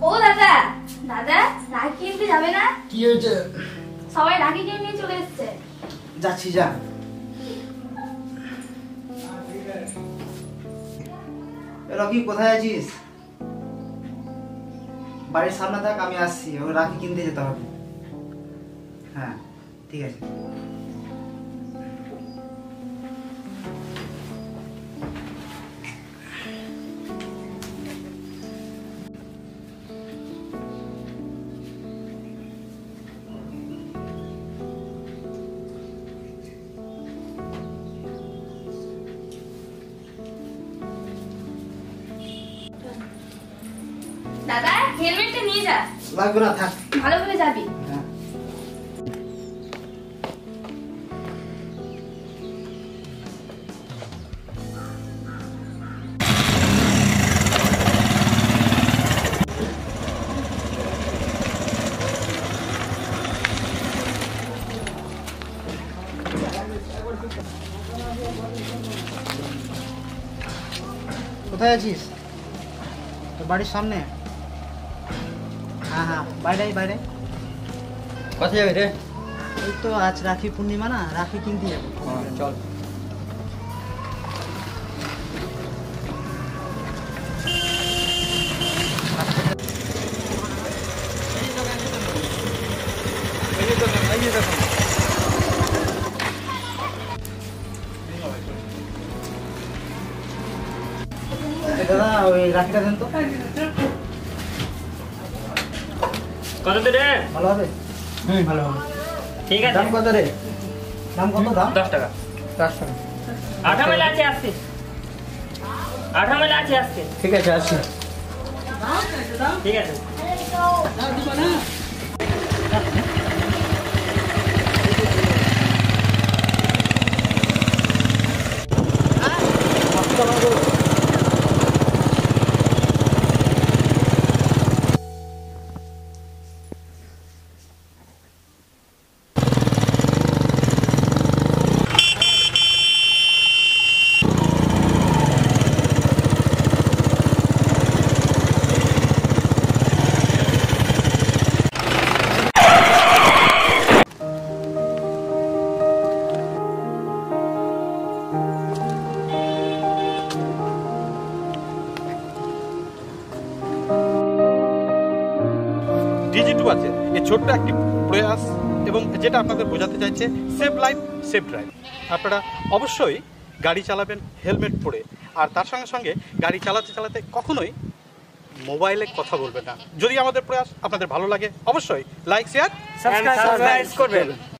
ও দাদা, দাদা রাখি কিনতে যাবে না? কি হয়েছে? সবাই রাখি কিনে নিয়ে চলে এসেছে। যাচ্ছি, যা। রকি, কোথায় আছিস? বাড়ির সামনে থাক, আমি আসছি। ও রাখি কিনতে যেতে হবে। হ্যাঁ, ঠিক আছে। দাদা হেলমেটটা নিয়ে যা। লাগবে না, থাক। ভালো করে যাবি। হ্যাঁ। কোথায় আছিস? তোর বাড়ির সামনে? হ্যাঁ হ্যাঁ, বাইরে বাইরে। কোথায় যাবি রে? ওই তো আজ রাখি পূর্ণিমা না, রাখি কিনতে যাবো। চল। দাদা, ওই রাখিটা দেন তো। কত রে? ভালো হবে? ভালো হবে। ঠিক আছে। দাম কত রে? দাম কত? দাম 10 টাকা। 10 টাকা। 8 মেলা আছে আজকে। 8 মেলা আছে আজকে। ঠিক আছে, আসছি। ঠিক আছে। ডিজি2 আছে এই ছোট্ট একটি প্রয়াস এবং যেটা আপনাদের বোঝাতে চাইছে সেভ লাইফ সেভ ড্রাইভ। আপনারা অবশ্যই গাড়ি চালাবেন হেলমেট পরে, আর তার সঙ্গে সঙ্গে গাড়ি চালাতে চালাতে কখনোই মোবাইলে কথা বলবেন না। যদি আমাদের প্রয়াস আপনাদের ভালো লাগে অবশ্যই লাইক শেয়ার সাবস্ক্রাইব করবেন।